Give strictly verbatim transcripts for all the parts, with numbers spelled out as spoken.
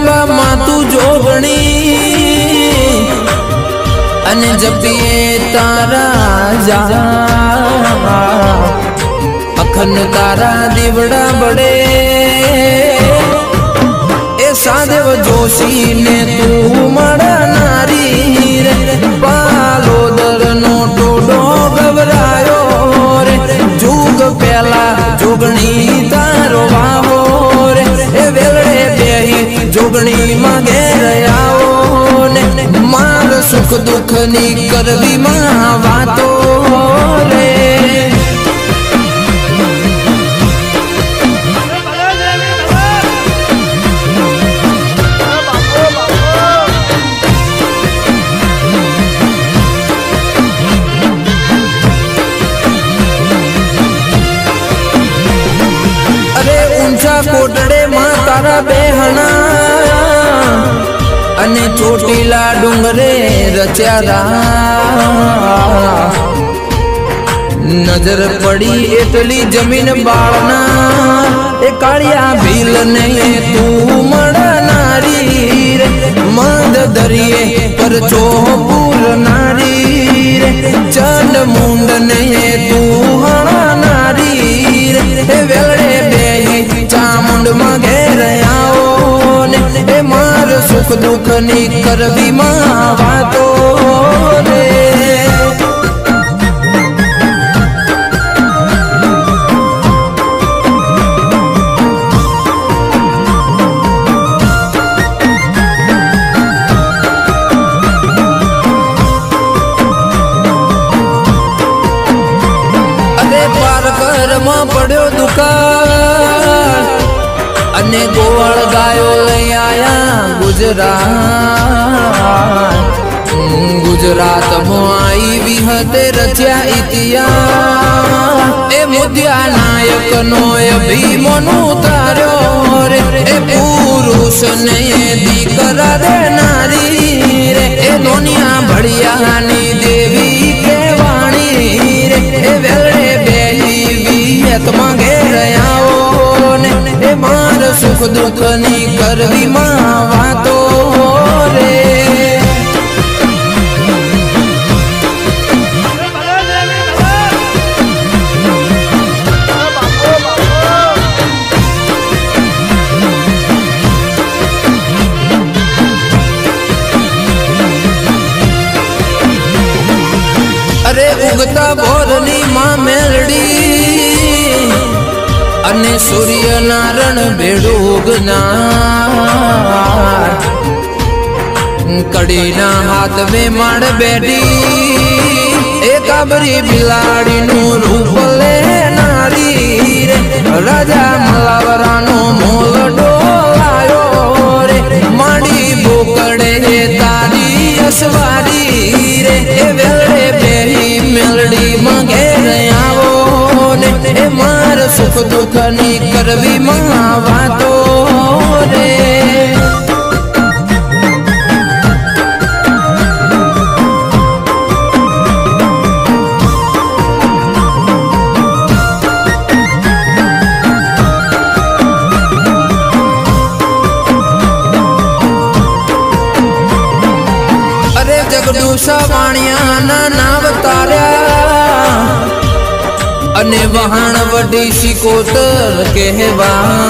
करवा मातू जोगणी अने जपिए तारा जा अखन तारा दीवड़ा बड़े ए सादेव जोशी ने तू मड़ा नारी रे बालोदर नो टोडो घबरायो रे जुग पहला जोगणी तारो वाहो रे ए वेलड़े बेही जोगणी मांगे रयाओ ने मार सुख दुख नी करवी मां वातो रे। कोटड़े मां तारा बेहना अने चोटीला डूंगरे रचारा नजर पड़ी एटली जमीन बाळना ए कालिया भील ने तू मड़ा नारी रे मद दरिए पर चोपूर नारी रे चंड मुंड ने तू हणा नारी रे वेलड़े बेही चामुंड मांगे रयाओ ने ए मार सुख दुख नी करवी मां वातो रे। पड़ो दुकान अने गोवाल गायो लई आया गुजरात गुजरात में आई भी हते रचा इतिहास ए मुद्या नायक नो अभिमनु तारो रे ए पुरुष ने दीकरा रे नारी रे ए दुनिया बढ़िया नी देवी के वाणी रे ए वेलड़े बेही मांगे रयाओ ने ए मार सुख दुख नी करवी मां वातो रे। अरे उगता बोरनी मां मेलड़ी अने सूर्य नारण बेड़ूगना कड़ी ना हाथ में माड़ बैठी एक आबरी बिलाड़ी नु रूप ले नारी रे राजा मलावरा नो मोल डोलायो रे माड़ी बोकड़े रे तारी असवारी रे ए वेलड़े बेही मेलड़ी मांगे रयाओ ने ए मार सुख दुख नी करवी मां वातो रे। अरे जगदूषा वाणिया ना नाव तारा अने वहाण वडी सिकोतर कहवा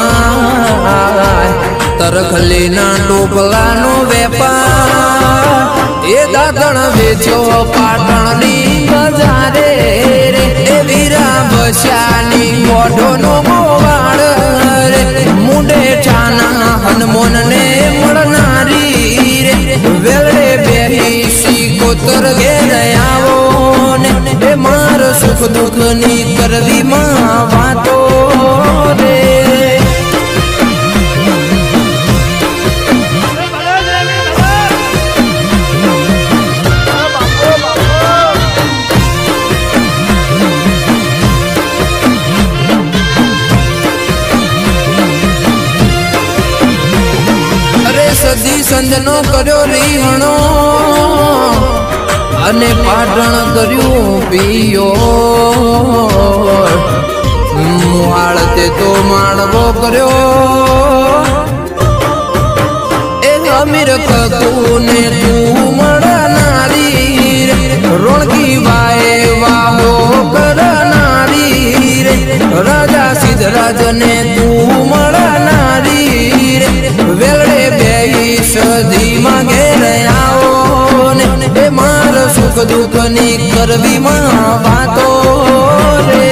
तरख लेना टोपला नो वेपार ए दादण वेचो पाटण नी बजारे रे ए वीरा बशानी मोढो नो गोवाड़ रे मुंडे ठाना हनुमान ने मड़नारी रे वेलड़े बेही सिकोतर घेरयाओ ने ए मार सुख दुख नी करवी मां वातो रे। अरे सदी संजनो कर्यो रीहणो अने पाटण कर्यो पियो मुहाळ ते तो माणवो कर्यो एक तूने तू मरनारी रे रोणकी बाए वाहो करनारी रे राजा सिद्धराज ने तू मरनारी रे वेलड़े बेही सदी मांगे आओ ने ए मार सुख दुख नी करवी मां वातो रे।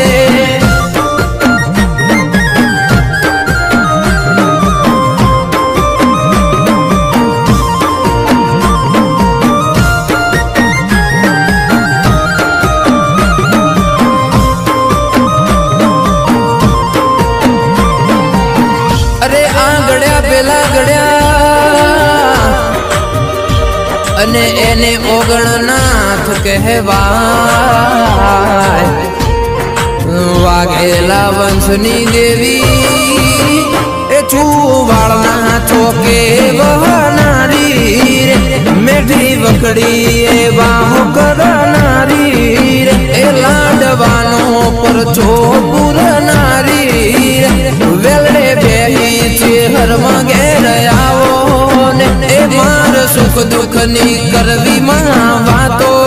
अरे आंगड़िया पेला गड़िया अने एने ओगणनाथ कहवाय वाघेला वंशनी देवी ए चूवाड़ना चौके बहनारी रे मेठी वकड़ी ए बाहु करनारी रे ए लाडवानो परचो पुरनारी रे वेलड़े बेही चेहर मांगे आओ ने ए मार सुख दुख नी करवी मां वातो